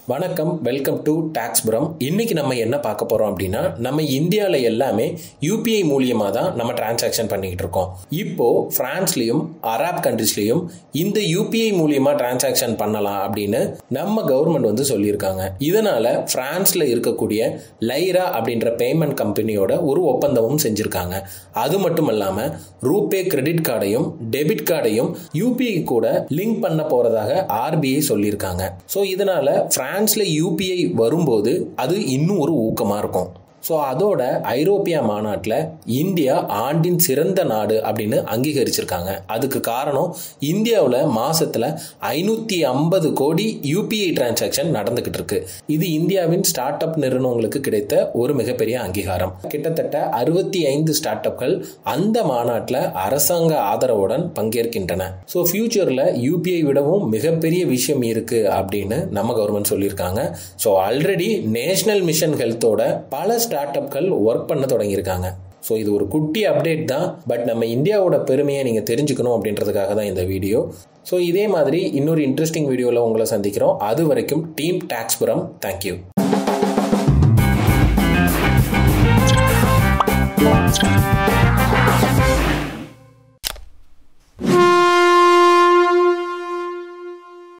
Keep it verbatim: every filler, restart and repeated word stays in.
வணக்கம், welcome to Taxpuram. இன்னைக்கு நம்ம என்ன பார்க்க போறோம் அப்படின்னா, நம்ம இந்தியாவில் எல்லாமே யூபிஐ மூலியமா தான் நம்ம டிரான்சாக்ஷன் பண்ணிக்கிட்டு இருக்கோம். இப்போ பிரான்ஸ்லயும் அரப் கண்ட்ரீஸ்லயும் இந்த யூபிஐ மூலியமா டிரான்சாக்ஷன் பண்ணலாம் அப்படின்னு நம்ம கவர்மெண்ட் வந்து சொல்லியிருக்காங்க. இதனால பிரான்ஸ்ல இருக்கக்கூடிய லைரா அப்படின்ற பேமெண்ட் கம்பெனியோட ஒரு ஒப்பந்தமும் செஞ்சிருக்காங்க. அது மட்டும் இல்லாம ரூபே கிரெடிட் கார்டையும் டெபிட் கார்டையும் யூபிஐ கூட லிங்க் பண்ண போறதாக ஆர்பிஐ சொல்லியிருக்காங்க. ஸோ இதனால பிரான்ஸ்ல யூபிஐ வரும்போது அது இன்னும் ஒரு ஊக்கமா இருக்கும். ஸோ அதோட ஐரோப்பிய மாநாட்டில் இந்தியா ஆண்டின் சிறந்த நாடு அப்படின்னு அங்கீகரிச்சிருக்காங்க. அதுக்கு காரணம் இந்தியாவில் மாசத்துல ஐநூத்தி ஐம்பது கோடி யூபிஐ டிரான்சாக்ஷன் நடந்துகிட்டு இருக்கு. இது இந்தியாவின் ஸ்டார்ட் அப் நிறுவனங்களுக்கு கிடைத்த ஒரு மிகப்பெரிய அங்கீகாரம். கிட்டத்தட்ட அறுபத்தி ஐந்து ஸ்டார்ட் அப்கள் அந்த மாநாட்டில் அரசாங்க ஆதரவுடன் பங்கேற்கின்றன. ஸோ ஃபியூச்சர்ல யூபிஐ விடவும் மிகப்பெரிய விஷயம் இருக்கு அப்படின்னு நம்ம கவர்மெண்ட் சொல்லியிருக்காங்க. ஸோ ஆல்ரெடி நேஷனல் மிஷன் ஹெல்த்தோட பல ஸ்டார்ட் அப்கள் ஒர்க் பண்ண தொடங்கியிருக்காங்க. ஸோ இது ஒரு குட்டி அப்டேட் தான், பட் நம்ம இந்தியாவோட பெருமையை நீங்கள் தெரிஞ்சுக்கணும் அப்படின்றதுக்காக தான் இந்த வீடியோ. ஸோ இதே மாதிரி இன்னொரு இன்ட்ரெஸ்டிங் வீடியோவில் உங்களை சந்திக்கிறோம். அது வரைக்கும் டீம் டாக்ஸ்புரம், தேங்க்யூ.